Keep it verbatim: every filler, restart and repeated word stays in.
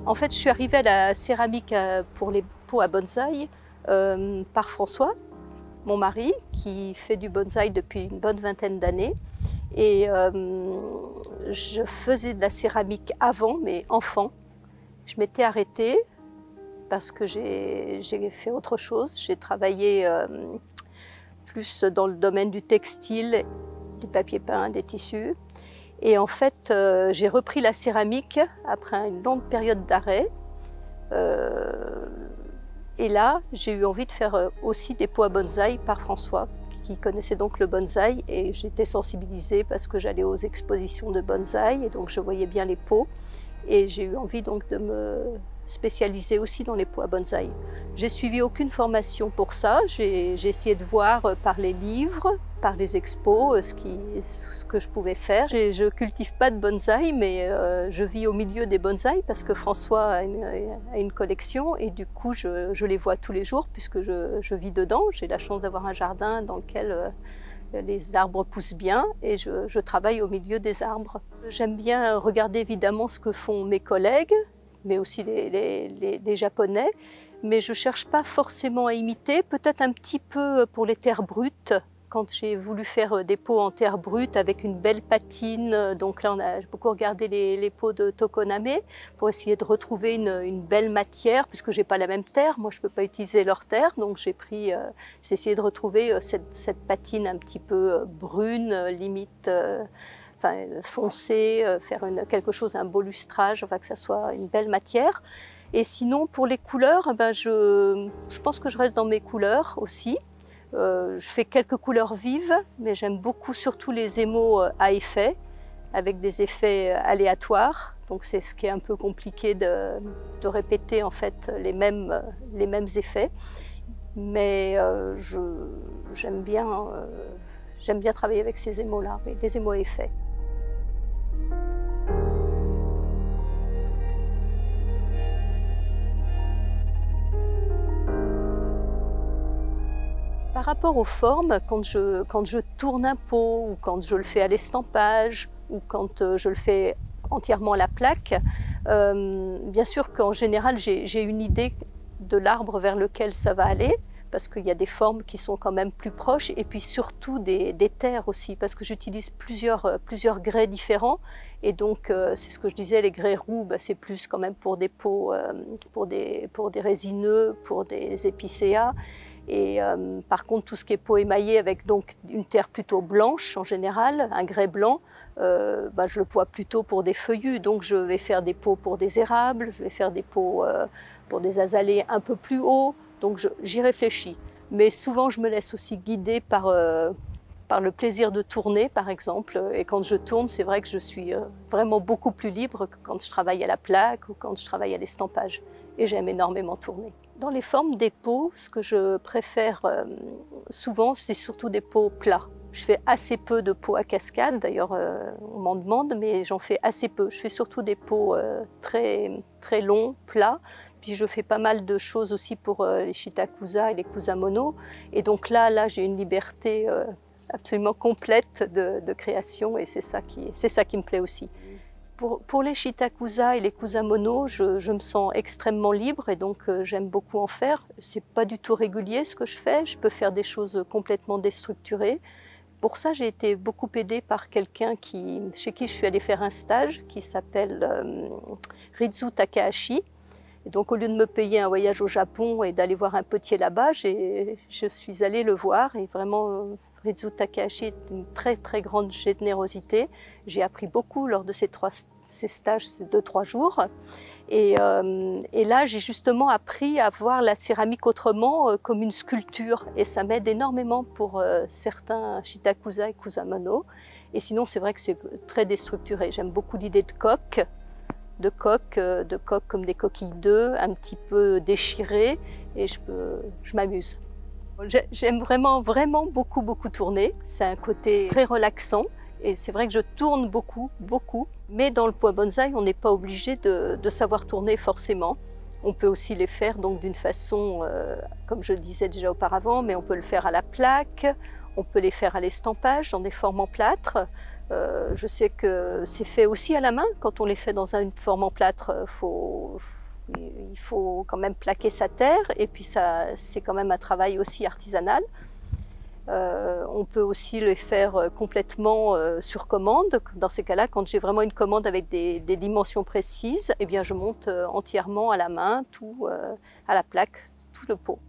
En fait, je suis arrivée à la céramique pour les pots à bonsaï euh, par François, mon mari, qui fait du bonsaï depuis une bonne vingtaine d'années. Et euh, je faisais de la céramique avant, mais enfant. Je m'étais arrêtée parce que j'ai fait autre chose. J'ai travaillé euh, plus dans le domaine du textile, du papier peint, des tissus. Et en fait, euh, j'ai repris la céramique après une longue période d'arrêt. Euh, et là, j'ai eu envie de faire aussi des pots à bonsaï par François, qui connaissait donc le bonsaï. Et j'étais sensibilisée parce que j'allais aux expositions de bonsaï, et donc je voyais bien les pots. Et j'ai eu envie donc de me spécialiser aussi dans les pots à bonsaï. J'ai suivi aucune formation pour ça. J'ai essayé de voir par les livres, par les expos, ce, qui, ce que je pouvais faire. Je ne cultive pas de bonsaï, mais euh, je vis au milieu des bonsaïs parce que François a une, a une collection et du coup je, je les vois tous les jours puisque je, je vis dedans. J'ai la chance d'avoir un jardin dans lequel euh, les arbres poussent bien et je, je travaille au milieu des arbres. J'aime bien regarder évidemment ce que font mes collègues, mais aussi les, les, les, les Japonais, mais je ne cherche pas forcément à imiter, peut-être un petit peu pour les terres brutes. Quand j'ai voulu faire des pots en terre brute avec une belle patine, donc là on a beaucoup regardé les, les pots de Tokoname pour essayer de retrouver une, une belle matière, puisque j'ai pas la même terre, moi je peux pas utiliser leur terre, donc j'ai pris, euh, j'ai essayé de retrouver cette, cette patine un petit peu brune, limite, euh, enfin foncée, euh, faire une, quelque chose, un beau lustrage, enfin que ça soit une belle matière. Et sinon pour les couleurs, ben je, je pense que je reste dans mes couleurs aussi. Euh, je fais quelques couleurs vives, mais j'aime beaucoup surtout les émaux à effet, avec des effets aléatoires. Donc c'est ce qui est un peu compliqué de, de répéter en fait les mêmes, les mêmes effets. Mais euh, j'aime bien, euh, j'aime bien travailler avec ces émaux-là, les émaux à effet. Par rapport aux formes, quand je, quand je tourne un pot, ou quand je le fais à l'estampage, ou quand je le fais entièrement à la plaque, euh, bien sûr qu'en général j'ai une idée de l'arbre vers lequel ça va aller, parce qu'il y a des formes qui sont quand même plus proches, et puis surtout des, des terres aussi, parce que j'utilise plusieurs, plusieurs grès différents, et donc euh, c'est ce que je disais, les grès roux, bah, c'est plus quand même pour des pots, euh, pour, des, pour des résineux, pour des épicéas. Et euh, par contre, tout ce qui est pot émaillé avec donc une terre plutôt blanche en général, un grès blanc, euh, bah, je le vois plutôt pour des feuillus. Donc je vais faire des pots pour des érables, je vais faire des pots euh, pour des azalées un peu plus hauts. Donc j'y réfléchis. Mais souvent, je me laisse aussi guider par, euh, par le plaisir de tourner, par exemple. Et quand je tourne, c'est vrai que je suis euh, vraiment beaucoup plus libre que quand je travaille à la plaque ou quand je travaille à l'estampage. Et j'aime énormément tourner. Dans les formes des pots, ce que je préfère euh, souvent, c'est surtout des pots plats. Je fais assez peu de pots à cascade, d'ailleurs euh, on m'en demande, mais j'en fais assez peu. Je fais surtout des pots euh, très, très longs, plats. Puis je fais pas mal de choses aussi pour euh, les shitakusa et les kusamono. Et donc là, là j'ai une liberté euh, absolument complète de, de création et c'est ça qui, c'est ça qui me plaît aussi. Pour, pour les shitakusa et les kusamono, je, je me sens extrêmement libre et donc euh, j'aime beaucoup en faire. C'est pas du tout régulier ce que je fais, je peux faire des choses complètement déstructurées. Pour ça, j'ai été beaucoup aidée par quelqu'un qui, chez qui je suis allée faire un stage, qui s'appelle euh, Rizu Takahashi. Et donc au lieu de me payer un voyage au Japon et d'aller voir un potier là-bas, je suis allée le voir et vraiment euh, Rizu Takahashi est une très très grande générosité. J'ai appris beaucoup lors de ces, trois, ces stages, ces deux trois jours. Et, euh, et là, j'ai justement appris à voir la céramique autrement, euh, comme une sculpture. Et ça m'aide énormément pour euh, certains shitakusa et kusamono. Et sinon, c'est vrai que c'est très déstructuré. J'aime beaucoup l'idée de coque. de coques, de coques comme des coquilles d'œufs, un petit peu déchirées, et je, peux, je m'amuse. J'aime vraiment, vraiment beaucoup, beaucoup tourner. C'est un côté très relaxant, et c'est vrai que je tourne beaucoup, beaucoup. Mais dans le pot à bonsaï, on n'est pas obligé de, de savoir tourner forcément. On peut aussi les faire donc d'une façon, euh, comme je le disais déjà auparavant, mais on peut le faire à la plaque, on peut les faire à l'estampage, dans des formes en plâtre. Euh, je sais que c'est fait aussi à la main. Quand on les fait dans une forme en plâtre, il faut, il faut quand même plaquer sa terre et puis c'est quand même un travail aussi artisanal. Euh, on peut aussi les faire complètement euh, sur commande. Dans ces cas-là, quand j'ai vraiment une commande avec des, des dimensions précises, eh bien je monte euh, entièrement à la main, tout euh, à la plaque, tout le pot.